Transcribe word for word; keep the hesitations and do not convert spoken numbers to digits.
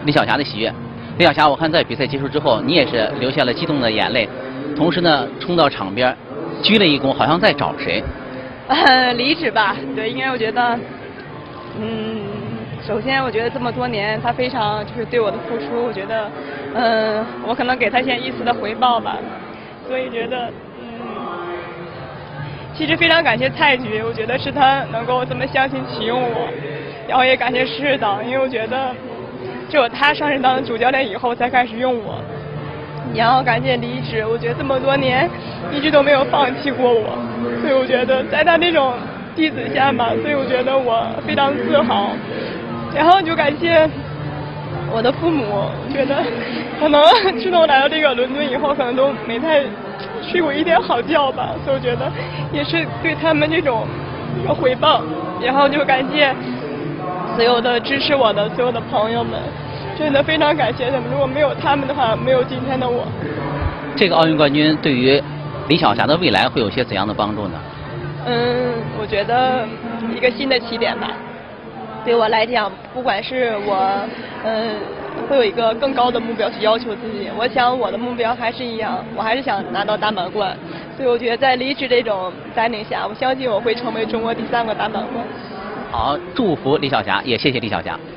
李晓霞的喜悦。李晓霞，我看在比赛结束之后，你也是流下了激动的眼泪，同时呢，冲到场边，鞠了一躬，好像在找谁。 呃，李芷吧，对，因为我觉得，嗯，首先我觉得这么多年他非常就是对我的付出，我觉得，嗯、呃，我可能给他一些一丝的回报吧，所以觉得，嗯，其实非常感谢蔡局，我觉得是他能够这么相信启用我，然后也感谢师导，因为我觉得。只有他上任当主教练以后才开始用我，然后感谢李芷，我觉得这么多年一直都没有放弃过我，所以我觉得在他那种弟子下嘛，所以我觉得我非常自豪。然后就感谢我的父母，我觉得可能自从来到这个伦敦以后，可能都没太睡过一天好觉吧，所以我觉得也是对他们这种一个回报。然后就感谢所有的支持我的所有的朋友们，真的非常感谢他们。如果没有他们的话，没有今天的我。 这个奥运冠军对于李晓霞的未来会有些怎样的帮助呢？ 嗯，我觉得一个新的起点吧。对我来讲，不管是我，嗯，会有一个更高的目标去要求自己。我想我的目标还是一样，我还是想拿到大满贯。所以我觉得在李芷这种带领下，我相信我会成为中国第三个大满贯。 好，祝福李晓霞，也谢谢李晓霞。